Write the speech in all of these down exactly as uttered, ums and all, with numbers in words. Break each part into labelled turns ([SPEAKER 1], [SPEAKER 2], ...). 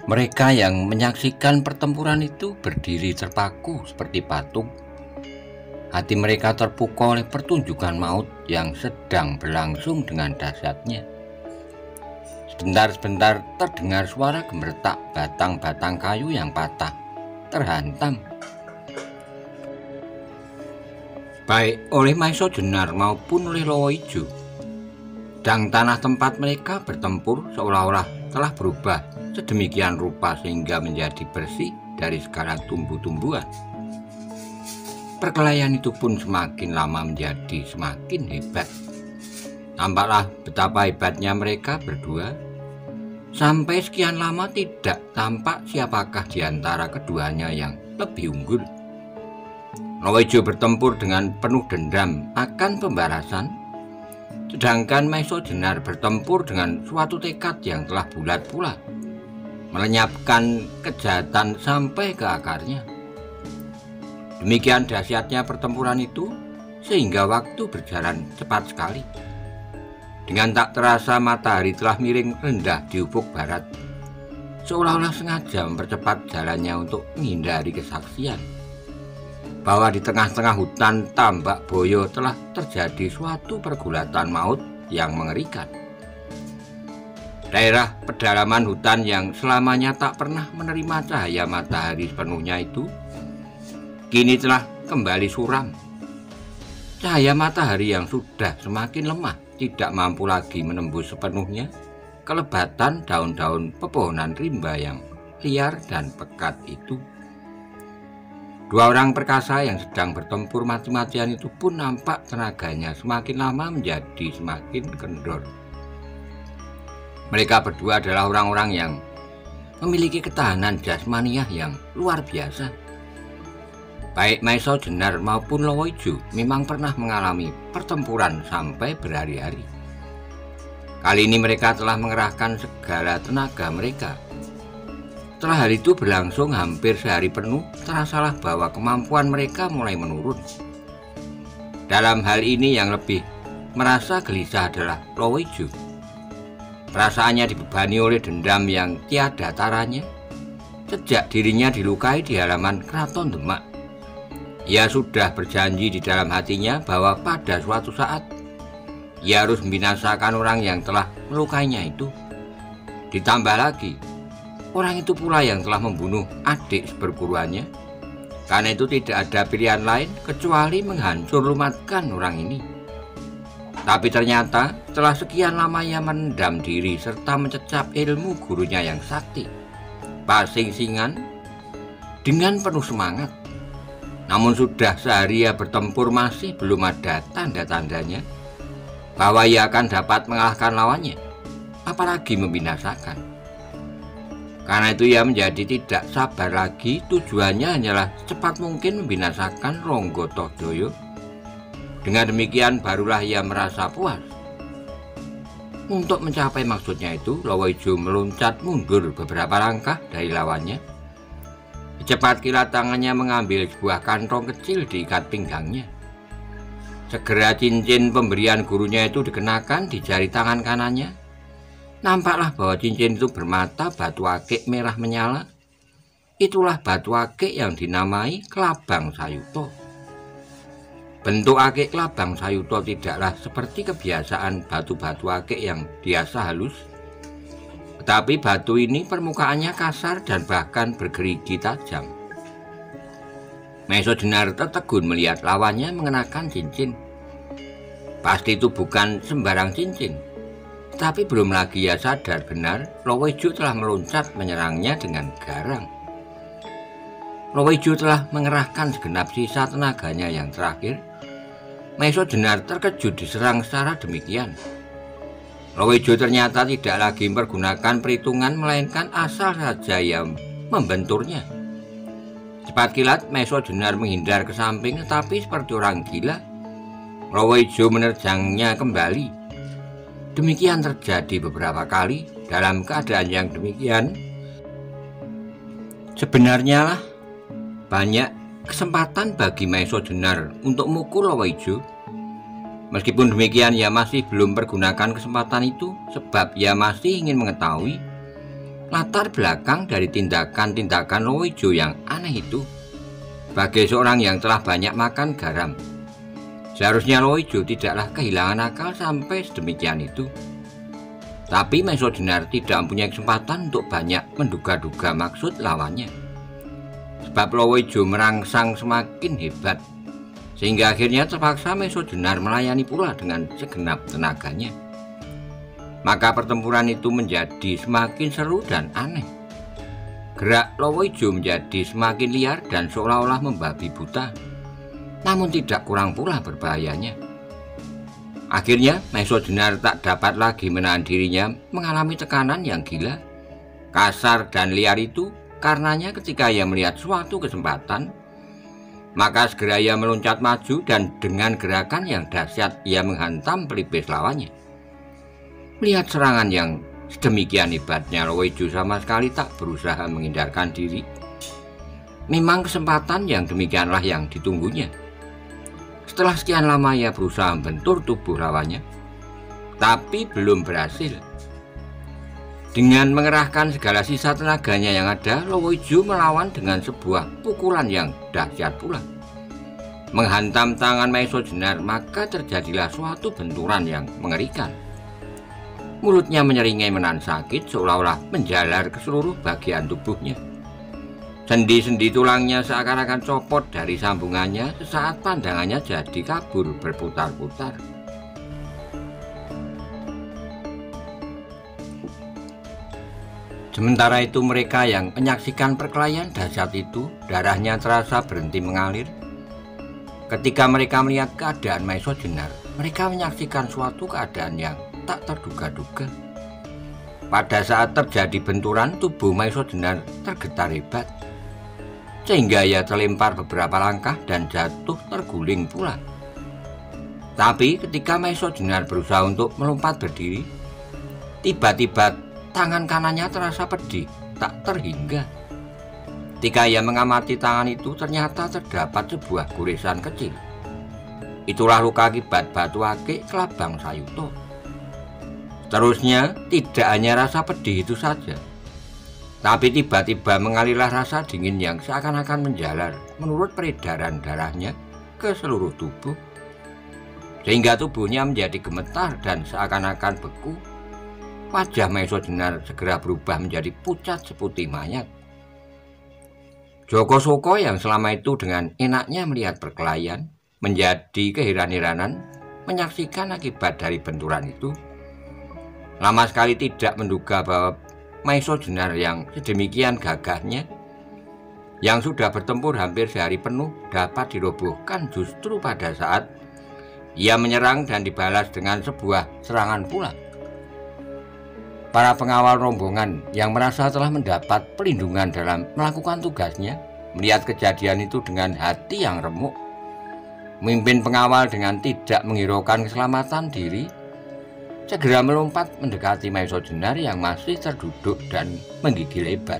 [SPEAKER 1] Mereka yang menyaksikan pertempuran itu berdiri terpaku seperti patung. Hati mereka terpukul oleh pertunjukan maut yang sedang berlangsung dengan dahsyatnya. Sebentar-sebentar terdengar suara gemertak batang-batang kayu yang patah, terhantam. Baik oleh Maesha Jenar maupun oleh Lowo Ijo, dan tanah tempat mereka bertempur seolah-olah telah berubah sedemikian rupa sehingga menjadi bersih dari segala tumbuh-tumbuhan. Perkelahian itu pun semakin lama menjadi semakin hebat. Nampaklah betapa hebatnya mereka berdua. Sampai sekian lama tidak tampak siapakah di antara keduanya yang lebih unggul. Lowo Ijo bertempur dengan penuh dendam akan pembalasan, sedangkan Maesha Jenar bertempur dengan suatu tekad yang telah bulat pula, melenyapkan kejahatan sampai ke akarnya. Demikian dahsyatnya pertempuran itu sehingga waktu berjalan cepat sekali. Dengan tak terasa matahari telah miring rendah di ufuk barat, seolah-olah sengaja mempercepat jalannya untuk menghindari kesaksian bahwa di tengah-tengah hutan Tambak Boyo telah terjadi suatu pergulatan maut yang mengerikan. Daerah pedalaman hutan yang selamanya tak pernah menerima cahaya matahari sepenuhnya itu kini telah kembali suram. Cahaya matahari yang sudah semakin lemah tidak mampu lagi menembus sepenuhnya kelebatan daun-daun pepohonan rimba yang liar dan pekat itu. Dua orang perkasa yang sedang bertempur mati-matian itu pun nampak tenaganya semakin lama menjadi semakin kendor. Mereka berdua adalah orang-orang yang memiliki ketahanan jasmaniah yang luar biasa. Baik Maesha Jenar maupun Lowo Ijo memang pernah mengalami pertempuran sampai berhari-hari. Kali ini mereka telah mengerahkan segala tenaga mereka. Setelah hal itu berlangsung hampir sehari penuh, terasalah bahwa kemampuan mereka mulai menurun. Dalam hal ini yang lebih merasa gelisah adalah Lowo Ijo. Perasaannya dibebani oleh dendam yang tiada taranya sejak dirinya dilukai di halaman Keraton Demak. Ia sudah berjanji di dalam hatinya bahwa pada suatu saat ia harus membinasakan orang yang telah melukainya itu. Ditambah lagi, orang itu pula yang telah membunuh adik seperguruannya. Karena itu tidak ada pilihan lain kecuali menghancur lumatkan orang ini. Tapi ternyata setelah sekian lama ia menendam diri serta mencecap ilmu gurunya yang sakti, Pasing Singan, dengan penuh semangat. Namun sudah sehari ia bertempur masih belum ada tanda-tandanya bahwa ia akan dapat mengalahkan lawannya, apalagi membinasakan. Karena itu ia menjadi tidak sabar lagi. Tujuannya hanyalah secepat mungkin membinasakan Ronggo Tohjoyo. Dengan demikian barulah ia merasa puas. Untuk mencapai maksudnya itu, Lowo Ijo meloncat mundur beberapa langkah dari lawannya. Cepat kilat tangannya mengambil sebuah kantong kecil diikat pinggangnya. Segera cincin pemberian gurunya itu dikenakan di jari tangan kanannya. Nampaklah bahwa cincin itu bermata batu akik merah menyala. Itulah batu akik yang dinamai Klabang Sayuto. Bentuk akik Klabang Sayuto tidaklah seperti kebiasaan batu-batu akik yang biasa halus. Tetapi batu ini permukaannya kasar dan bahkan bergerigi tajam. Maesha Jenar tertegun melihat lawannya mengenakan cincin. Pasti itu bukan sembarang cincin. Tapi belum lagi ia sadar benar, Lowo Ijo telah meloncat menyerangnya dengan garang. Lowo Ijo telah mengerahkan segenap sisa tenaganya yang terakhir. Maesha Jenar terkejut diserang secara demikian. Lowo Ijo ternyata tidak lagi mempergunakan perhitungan, melainkan asal saja yang membenturnya. Cepat kilat Maesha Jenar menghindar ke samping, tetapi seperti orang gila Lowo Ijo menerjangnya kembali. Demikian terjadi beberapa kali. Dalam keadaan yang demikian, sebenarnya lah banyak kesempatan bagi Maesha Jenar untuk mukul Lowo Ijo. Meskipun demikian, ia masih belum pergunakan kesempatan itu sebab ia masih ingin mengetahui latar belakang dari tindakan-tindakan Lowoijo yang aneh itu. Sebagai seorang yang telah banyak makan garam, seharusnya Lowoijo tidaklah kehilangan akal sampai sedemikian itu. Tapi Maiso Jenar tidak mempunyai kesempatan untuk banyak menduga-duga maksud lawannya. Sebab Lowoijo merangsang semakin hebat, sehingga akhirnya terpaksa Maiso Jenar melayani pula dengan segenap tenaganya. Maka pertempuran itu menjadi semakin seru dan aneh. Gerak Lowoijo menjadi semakin liar dan seolah-olah membabi buta, namun tidak kurang pula berbahayanya. Akhirnya Maiso Jenar tak dapat lagi menahan dirinya mengalami tekanan yang gila, kasar dan liar itu. Karenanya ketika ia melihat suatu kesempatan, maka segera ia meloncat maju dan dengan gerakan yang dahsyat ia menghantam pelipis lawannya. Melihat serangan yang sedemikian hebatnya, Lowoijo sama sekali tak berusaha menghindarkan diri. Memang kesempatan yang demikianlah yang ditunggunya. Setelah sekian lama ia berusaha membentur tubuh lawannya, tapi belum berhasil. Dengan mengerahkan segala sisa tenaganya yang ada, Lowoijo melawan dengan sebuah pukulan yang dahsyat pula. Menghantam tangan Maiso Jenar, maka terjadilah suatu benturan yang mengerikan. Mulutnya menyeringai menahan sakit, seolah-olah menjalar ke seluruh bagian tubuhnya. Sendi-sendi tulangnya seakan-akan copot dari sambungannya sesaat pandangannya jadi kabur berputar-putar. Sementara itu mereka yang menyaksikan perkelahian dahsyat itu, darahnya terasa berhenti mengalir. Ketika mereka melihat keadaan Maiso Jenar, mereka menyaksikan suatu keadaan yang tak terduga-duga. Pada saat terjadi benturan, tubuh Maiso Jenar tergetar hebat, sehingga ia terlempar beberapa langkah dan jatuh terguling pula. Tapi ketika Maiso Jenar berusaha untuk melompat berdiri, tiba-tiba tangan kanannya terasa pedih, tak terhingga. Ketika ia mengamati tangan itu, ternyata terdapat sebuah goresan kecil. Itulah luka akibat batu akik Kelabang Sayuto. Seterusnya, tidak hanya rasa pedih itu saja, tapi tiba-tiba mengalirlah rasa dingin yang seakan-akan menjalar menurut peredaran darahnya ke seluruh tubuh, sehingga tubuhnya menjadi gemetar dan seakan-akan beku. Wajah Maiso Jenar segera berubah menjadi pucat seputih mayat. Joko Soko yang selama itu dengan enaknya melihat perkelahian menjadi keheran-heranan menyaksikan akibat dari benturan itu. Lama sekali tidak menduga bahwa Maiso Jenar yang sedemikian gagahnya, yang sudah bertempur hampir sehari penuh, dapat dirobohkan justru pada saat ia menyerang dan dibalas dengan sebuah serangan pula. Para pengawal rombongan yang merasa telah mendapat perlindungan dalam melakukan tugasnya, melihat kejadian itu dengan hati yang remuk. Pemimpin pengawal dengan tidak menghiraukan keselamatan diri, segera melompat mendekati Maiso Jenar yang masih terduduk dan menggigil hebat.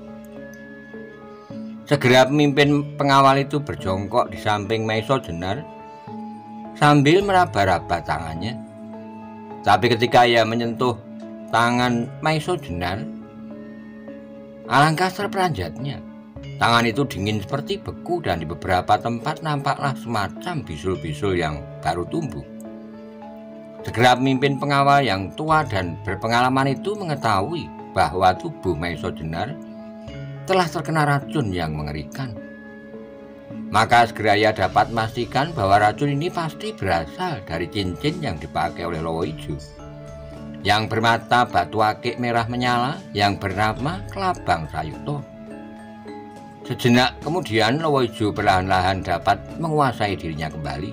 [SPEAKER 1] Segera pemimpin pengawal itu berjongkok di samping Maiso Jenar sambil meraba-raba tangannya. Tapi ketika ia menyentuh tangan Maiso Jenar, alangkah terperanjatnya. Tangan itu dingin seperti beku dan di beberapa tempat nampaklah semacam bisul-bisul yang baru tumbuh. Segera pemimpin pengawal yang tua dan berpengalaman itu mengetahui bahwa tubuh Maiso Jenar telah terkena racun yang mengerikan. Maka segera ia dapat memastikan bahwa racun ini pasti berasal dari cincin yang dipakai oleh Lowoijo, yang bermata batu akik merah menyala yang bernama Kelabang Sayuto. Sejenak kemudian Lowoijo perlahan-lahan dapat menguasai dirinya kembali.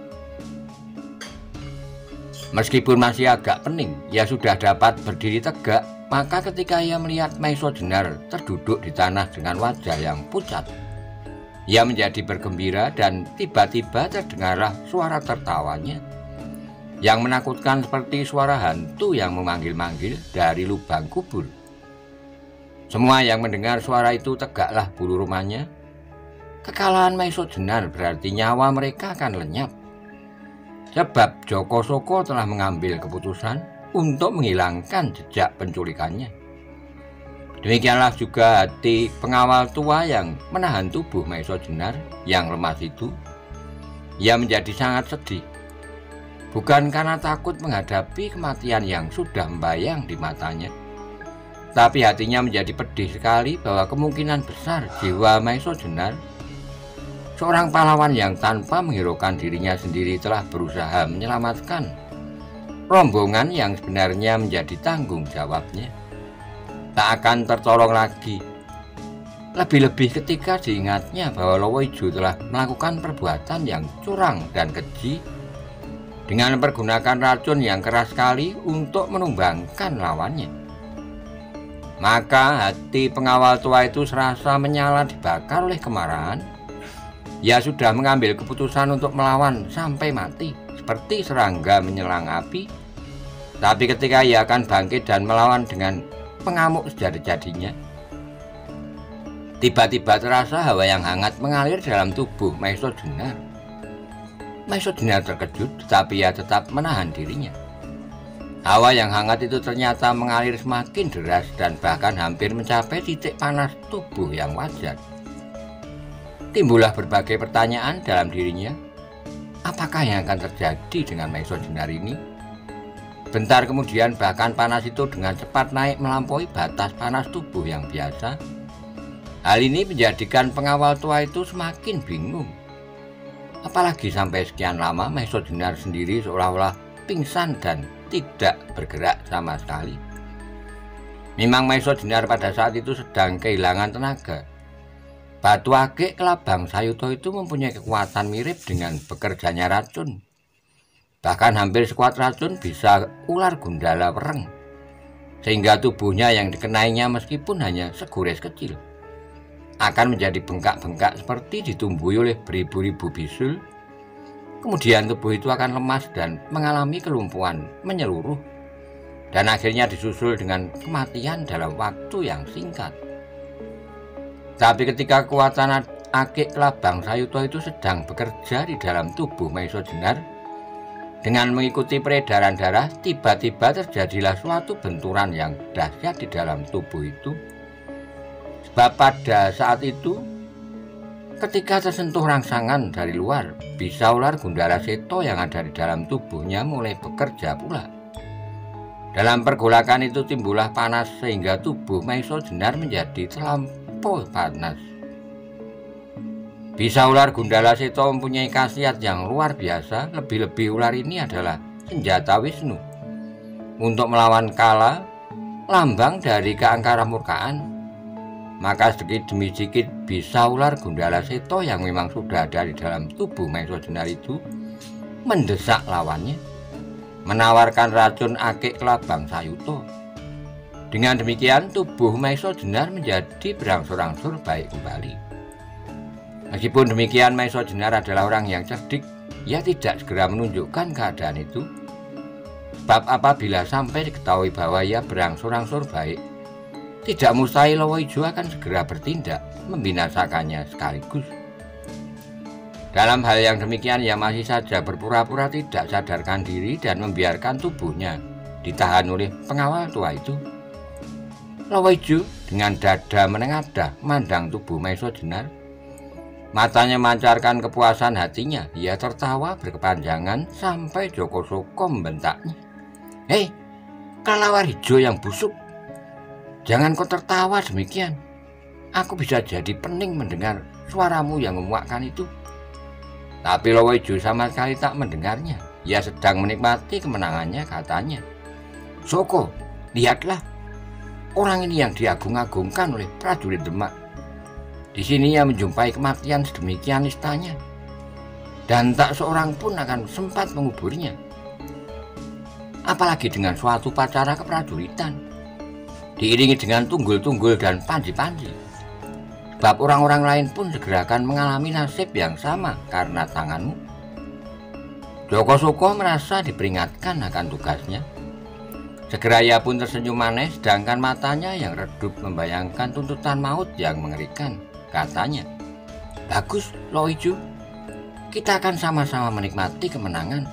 [SPEAKER 1] Meskipun masih agak pening, ia sudah dapat berdiri tegak. Maka ketika ia melihat Maiso Jenar terduduk di tanah dengan wajah yang pucat, ia menjadi bergembira dan tiba-tiba terdengarlah suara tertawanya yang menakutkan seperti suara hantu yang memanggil-manggil dari lubang kubur. Semua yang mendengar suara itu tegaklah bulu rumahnya. Kekalahan Maiso Jenar berarti nyawa mereka akan lenyap. Sebab Joko Soko telah mengambil keputusan untuk menghilangkan jejak penculikannya. Demikianlah juga hati pengawal tua yang menahan tubuh Maesa Jenar yang lemas itu. Ia menjadi sangat sedih, bukan karena takut menghadapi kematian yang sudah membayang di matanya, tapi hatinya menjadi pedih sekali bahwa kemungkinan besar jiwa Maesa Jenar, seorang pahlawan yang tanpa menghiraukan dirinya sendiri, telah berusaha menyelamatkan rombongan yang sebenarnya menjadi tanggung jawabnya, tak akan tertolong lagi. Lebih-lebih ketika diingatnya bahwa Lowoijo telah melakukan perbuatan yang curang dan keji dengan mempergunakan racun yang keras sekali untuk menumbangkan lawannya. Maka hati pengawal tua itu serasa menyala dibakar oleh kemarahan. Ia sudah mengambil keputusan untuk melawan sampai mati, seperti serangga menyelang api. Tapi ketika ia akan bangkit dan melawan dengan pengamuk sejadi-jadinya, tiba-tiba terasa hawa yang hangat mengalir dalam tubuh Maesa Jenar. Maesa Jenar terkejut, tetapi ia tetap menahan dirinya. Hawa yang hangat itu ternyata mengalir semakin deras dan bahkan hampir mencapai titik panas tubuh yang wajar. Timbullah berbagai pertanyaan dalam dirinya. Apakah yang akan terjadi dengan Maesa Jenar ini? Bentar kemudian bahkan panas itu dengan cepat naik melampaui batas panas tubuh yang biasa. Hal ini menjadikan pengawal tua itu semakin bingung. Apalagi sampai sekian lama Maesa Jenar sendiri seolah-olah pingsan dan tidak bergerak sama sekali. Memang Maesa Jenar pada saat itu sedang kehilangan tenaga. Batu akik Kelabang Sayuto itu mempunyai kekuatan mirip dengan bekerjanya racun. Bahkan hampir sekuat racun bisa ular gundala wereng, sehingga tubuhnya yang dikenainya meskipun hanya segores kecil akan menjadi bengkak-bengkak seperti ditumbuhi oleh beribu-ribu bisul. Kemudian tubuh itu akan lemas dan mengalami kelumpuhan menyeluruh, dan akhirnya disusul dengan kematian dalam waktu yang singkat. Tapi ketika kekuatan akik Kelabang Sayuto itu sedang bekerja di dalam tubuh Maesa Jenar, dengan mengikuti peredaran darah, tiba-tiba terjadilah suatu benturan yang dahsyat di dalam tubuh itu. Sebab pada saat itu, ketika tersentuh rangsangan dari luar, bisa ular Gundala Seto yang ada di dalam tubuhnya mulai bekerja pula. Dalam pergolakan itu timbullah panas sehingga tubuh Maesa Jenar menjadi terlampau panas. Bisa ular Gundala Seto mempunyai khasiat yang luar biasa. Lebih-lebih ular ini adalah senjata Wisnu untuk melawan Kala, lambang dari keangkara murkaan. Maka sedikit demi sedikit bisa ular Gundala Seto yang memang sudah ada di dalam tubuh Maesa Jenar itu mendesak lawannya, menawarkan racun akik Kelabang Sayuto. Dengan demikian tubuh Maesa Jenar menjadi berangsur-angsur baik kembali. Meskipun demikian, Maesa Jenar adalah orang yang cerdik. Ia tidak segera menunjukkan keadaan itu. Sebab apabila sampai diketahui bahwa ia berangsur-angsur baik, tidak mustahil Lowoijo akan segera bertindak membinasakannya sekaligus. Dalam hal yang demikian, ia masih saja berpura-pura tidak sadarkan diri dan membiarkan tubuhnya ditahan oleh pengawal tua itu. Lowoijo dengan dada menengadah memandang tubuh Maesa Jenar. Matanya memancarkan kepuasan hatinya. Ia tertawa berkepanjangan sampai Joko Soko membentaknya. "Hei, kelelawar hijau yang busuk, jangan kau tertawa demikian. Aku bisa jadi pening mendengar suaramu yang memuakkan itu." Tapi Lowoijo sama sekali tak mendengarnya. Ia sedang menikmati kemenangannya, katanya. "Soko, lihatlah orang ini yang diagung-agungkan oleh prajurit Demak. Di sini ia menjumpai kematian sedemikian nistanya, dan tak seorang pun akan sempat menguburnya. Apalagi dengan suatu upacara keprajuritan, diiringi dengan tunggul-tunggul dan panji-panji. Sebab orang-orang lain pun segera akan mengalami nasib yang sama karena tanganmu." Joko Soko merasa diperingatkan akan tugasnya. Segera ia pun tersenyum manis, sedangkan matanya yang redup membayangkan tuntutan maut yang mengerikan. Katanya, "Bagus, Lowoijo, kita akan sama-sama menikmati kemenangan.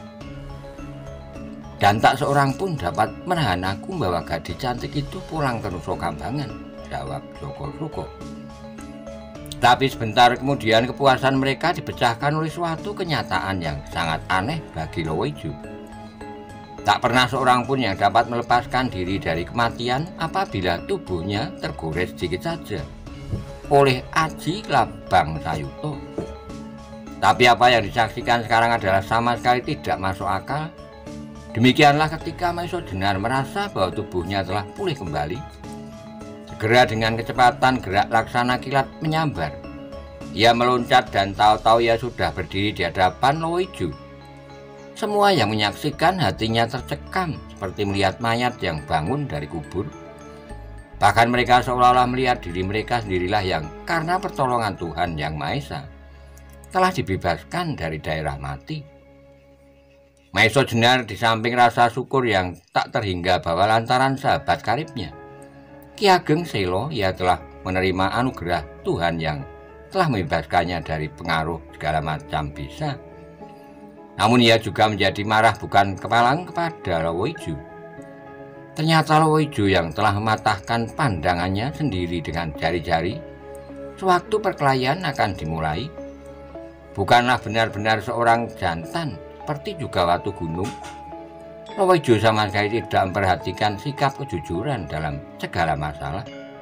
[SPEAKER 1] Dan tak seorang pun dapat menahan aku membawa gadis cantik itu pulang ke Nusa Kambangan. jawab Joko-Suko. Tapi sebentar kemudian kepuasan mereka dipecahkan oleh suatu kenyataan yang sangat aneh bagi Lowoijo. Tak pernah seorang pun yang dapat melepaskan diri dari kematian apabila tubuhnya tergores sedikit saja oleh Aji Labang Sayuto. Tapi apa yang disaksikan sekarang adalah sama sekali tidak masuk akal. Demikianlah ketika Maiso Jenar merasa bahwa tubuhnya telah pulih kembali. Segera dengan kecepatan gerak laksana kilat menyambar. Ia meloncat dan tahu-tahu ia sudah berdiri di hadapan Lowoijo. Semua yang menyaksikan hatinya tercekam seperti melihat mayat yang bangun dari kubur. Bahkan mereka seolah-olah melihat diri mereka sendirilah yang karena pertolongan Tuhan Yang Maha Esa telah dibebaskan dari daerah mati. Maiso Jenar di samping rasa syukur yang tak terhingga bahwa lantaran sahabat karibnya Ki Ageng Selo, ia telah menerima anugerah Tuhan yang telah membebaskannya dari pengaruh segala macam bisa. Namun ia juga menjadi marah bukan kepalang kepada Lowoijo. Ternyata Lowoijo yang telah mematahkan pandangannya sendiri dengan jari-jari sewaktu perkelahian akan dimulai bukanlah benar-benar seorang jantan seperti juga Watu Gunung. Lowoijo sama sekali tidak memperhatikan sikap kejujuran dalam segala masalah.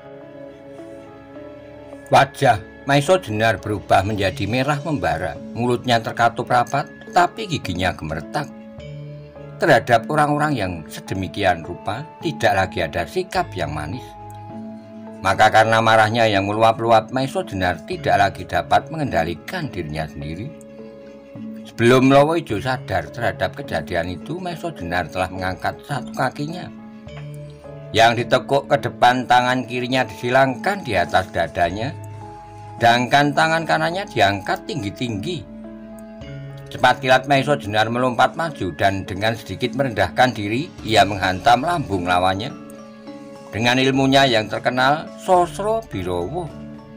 [SPEAKER 1] Wajah Maiso Jenar berubah menjadi merah membara, mulutnya terkatup rapat, tapi giginya gemeretak. Terhadap orang-orang yang sedemikian rupa, tidak lagi ada sikap yang manis. Maka karena marahnya yang meluap-luap, Maiso Jenar tidak lagi dapat mengendalikan dirinya sendiri. Sebelum Lowoijo sadar terhadap kejadian itu, Maiso Jenar telah mengangkat satu kakinya yang ditekuk ke depan, tangan kirinya disilangkan di atas dadanya, sedangkan tangan kanannya diangkat tinggi-tinggi. Cepat kilat Maiso Jenar melompat maju dan dengan sedikit merendahkan diri, ia menghantam lambung lawannya dengan ilmunya yang terkenal, Sosro Birowo.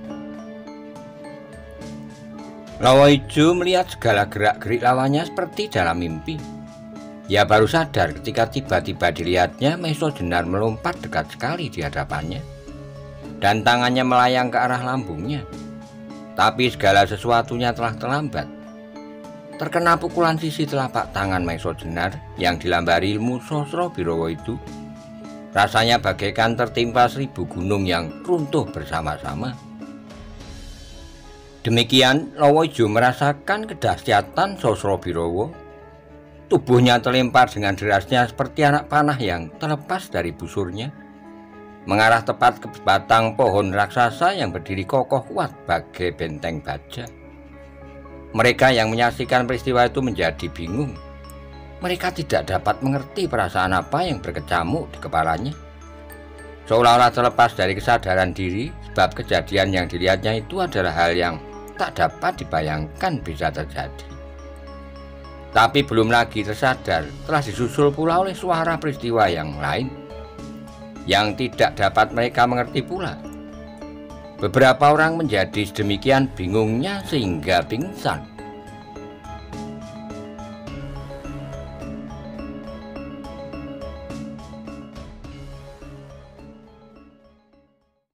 [SPEAKER 1] Lowoijo melihat segala gerak-gerik lawannya seperti dalam mimpi. Ia baru sadar ketika tiba-tiba dilihatnya Maiso Jenar melompat dekat sekali di hadapannya dan tangannya melayang ke arah lambungnya. Tapi segala sesuatunya telah terlambat. Terkena pukulan sisi telapak tangan Maiso Jenar yang dilambari ilmu Sosro Birowo itu, rasanya bagaikan tertimpa seribu gunung yang runtuh bersama-sama. Demikian Lowoijo merasakan kedahsyatan Sosro Birowo. Tubuhnya terlempar dengan derasnya seperti anak panah yang terlepas dari busurnya, mengarah tepat ke batang pohon raksasa yang berdiri kokoh kuat bagai benteng baja. Mereka yang menyaksikan peristiwa itu menjadi bingung. Mereka tidak dapat mengerti perasaan apa yang berkecamuk di kepalanya. Seolah-olah terlepas dari kesadaran diri, sebab kejadian yang dilihatnya itu adalah hal yang tak dapat dibayangkan bisa terjadi. Tapi belum lagi tersadar, telah disusul pula oleh suara peristiwa yang lain yang tidak dapat mereka mengerti pula. Beberapa orang menjadi sedemikian bingungnya sehingga pingsan.